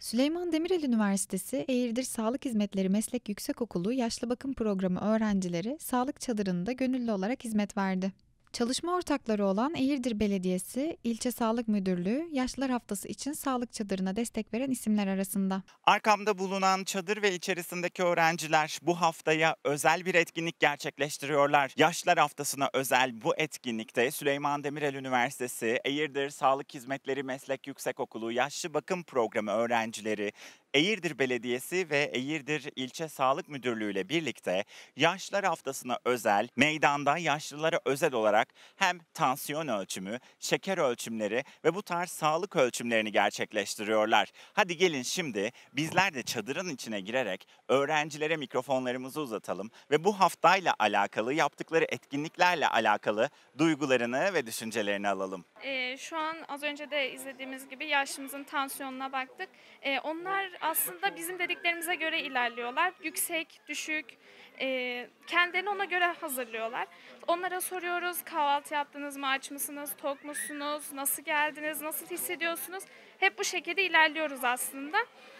Süleyman Demirel Üniversitesi Eğirdir Sağlık Hizmetleri Meslek Yüksekokulu Yaşlı Bakım Programı öğrencileri sağlık çadırında gönüllü olarak hizmet verdi. Çalışma ortakları olan Eğirdir Belediyesi, İlçe Sağlık Müdürlüğü, Yaşlılar Haftası için sağlık çadırına destek veren isimler arasında. Arkamda bulunan çadır ve içerisindeki öğrenciler bu haftaya özel bir etkinlik gerçekleştiriyorlar. Yaşlılar Haftası'na özel bu etkinlikte Süleyman Demirel Üniversitesi, Eğirdir Sağlık Hizmetleri Meslek Yüksekokulu Yaşlı Bakım Programı öğrencileri, Eğirdir Belediyesi ve Eğirdir İlçe Sağlık Müdürlüğü ile birlikte Yaşlılar Haftası'na özel, meydanda yaşlılara özel olarak hem tansiyon ölçümü, şeker ölçümleri ve bu tarz sağlık ölçümlerini gerçekleştiriyorlar. Hadi gelin şimdi bizler de çadırın içine girerek öğrencilere mikrofonlarımızı uzatalım ve bu haftayla alakalı, yaptıkları etkinliklerle alakalı duygularını ve düşüncelerini alalım. Şu an az önce de izlediğimiz gibi yaşlımızın tansiyonuna baktık. Onlar aslında bizim dediklerimize göre ilerliyorlar. Yüksek, düşük, kendilerini ona göre hazırlıyorlar. Onlara soruyoruz, kahvaltı yaptınız mı, aç mısınız, tok musunuz, nasıl geldiniz, nasıl hissediyorsunuz? Hep bu şekilde ilerliyoruz aslında.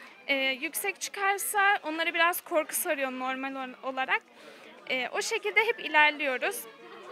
Yüksek çıkarsa onlara biraz korku sarıyor normal olarak. O şekilde hep ilerliyoruz.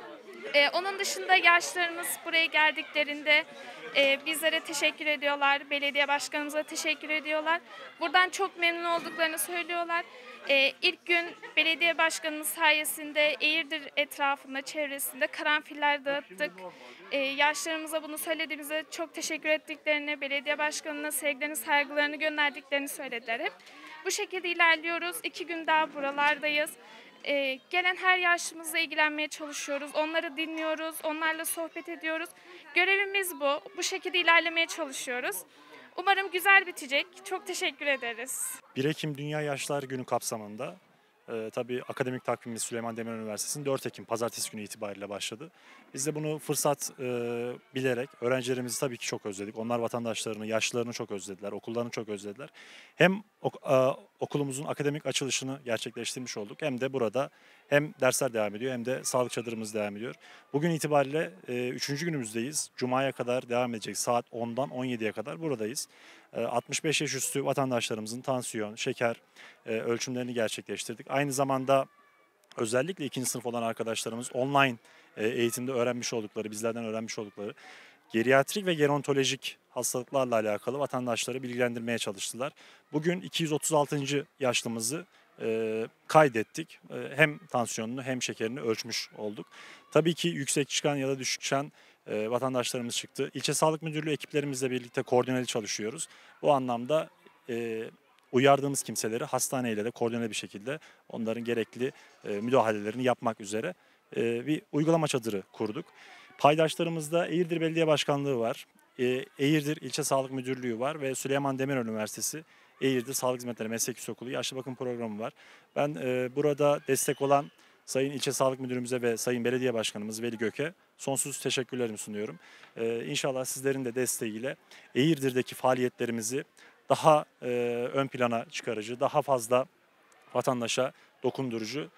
Onun dışında yaşlarımız buraya geldiklerinde bizlere teşekkür ediyorlar. Belediye başkanımıza teşekkür ediyorlar. Buradan çok memnun olduklarını söylüyorlar. İlk gün belediye başkanımız sayesinde Eğirdir etrafında, çevresinde karanfiller dağıttık. Yaşlarımıza bunu söylediğimizde çok teşekkür ettiklerini, belediye başkanına sevgilerini, saygılarını gönderdiklerini söylediler hep. Bu şekilde ilerliyoruz. 2 gün daha buralardayız. Gelen her yaşlımızla ilgilenmeye çalışıyoruz. Onları dinliyoruz, onlarla sohbet ediyoruz. Görevimiz bu. Bu şekilde ilerlemeye çalışıyoruz. Umarım güzel bitecek. Çok teşekkür ederiz. 1 Ekim Dünya Yaşlılar Günü kapsamında tabii akademik takvimimiz Süleyman Demirel Üniversitesi'nin 4 Ekim Pazartesi günü itibariyle başladı. Biz de bunu fırsat bilerek öğrencilerimizi tabii ki çok özledik. Onlar vatandaşlarını, yaşlılarını çok özlediler, okullarını çok özlediler. Hem okulumuzun akademik açılışını gerçekleştirmiş olduk hem de burada hem dersler devam ediyor hem de sağlık çadırımız devam ediyor. Bugün itibariyle 3. günümüzdeyiz. Cuma'ya kadar devam edecek. Saat 10'dan 17'ye kadar buradayız. 65 yaş üstü vatandaşlarımızın tansiyon, şeker ölçümlerini gerçekleştirdik. Aynı zamanda özellikle 2. sınıf olan arkadaşlarımız online eğitimde öğrenmiş oldukları, bizlerden öğrenmiş oldukları geriatrik ve gerontolojik hastalıklarla alakalı vatandaşları bilgilendirmeye çalıştılar. Bugün 236. yaşlımızı kaydettik. Hem tansiyonunu hem şekerini ölçmüş olduk. Tabii ki yüksek çıkan ya da düşük çıkan vatandaşlarımız çıktı. İlçe Sağlık Müdürlüğü ekiplerimizle birlikte koordineli çalışıyoruz. Bu anlamda uyardığımız kimseleri hastaneyle de koordineli bir şekilde onların gerekli müdahalelerini yapmak üzere bir uygulama çadırı kurduk. Paydaşlarımızda Eğirdir Belediye Başkanlığı var, Eğirdir İlçe Sağlık Müdürlüğü var ve Süleyman Demirel Üniversitesi Eğirdir Sağlık Hizmetleri Meslek Yüksekokulu Yaşlı Bakım Programı var. Ben burada destek olan Sayın İlçe Sağlık Müdürümüze ve Sayın Belediye Başkanımız Veli Gök'e sonsuz teşekkürlerimi sunuyorum. İnşallah sizlerin de desteğiyle Eğirdir'deki faaliyetlerimizi daha ön plana çıkarıcı, daha fazla vatandaşa dokundurucu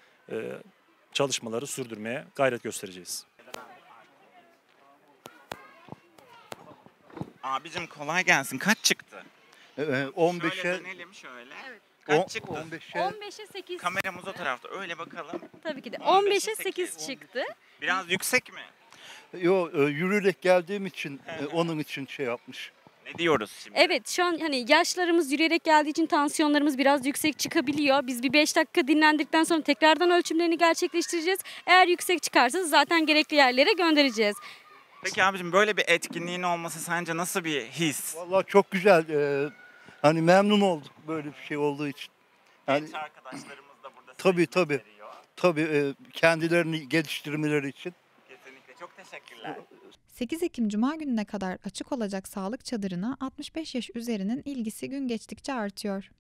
çalışmaları sürdürmeye gayret göstereceğiz. Abicim kolay gelsin. Kaç çıktı? Şöyle 15'e dönelim şöyle. Kaç çıktı? 15'e 15'e 8. Kameramız o tarafta. Öyle bakalım. Tabii ki de 15'e 15'e 8 çıktı. Biraz yüksek mi? yürüyerek geldiğim için onun için şey yapmış. Ne diyoruz şimdi? Evet, şu an hani yaşlarımız yürüyerek geldiği için tansiyonlarımız biraz yüksek çıkabiliyor. Biz bir 5 dakika dinlendikten sonra tekrardan ölçümlerini gerçekleştireceğiz. Eğer yüksek çıkarsa zaten gerekli yerlere göndereceğiz. Peki abicim böyle bir etkinliğin olması sence nasıl bir his? Vallahi çok güzel. Hani memnun olduk böyle bir şey olduğu için. Yani Genç arkadaşlarımız da burada tabii, sevgi tabii. gösteriyor. tabii kendilerini geliştirmeleri için. Kesinlikle. Çok teşekkürler. 8 Ekim Cuma gününe kadar açık olacak sağlık çadırına 65 yaş üzerinin ilgisi gün geçtikçe artıyor.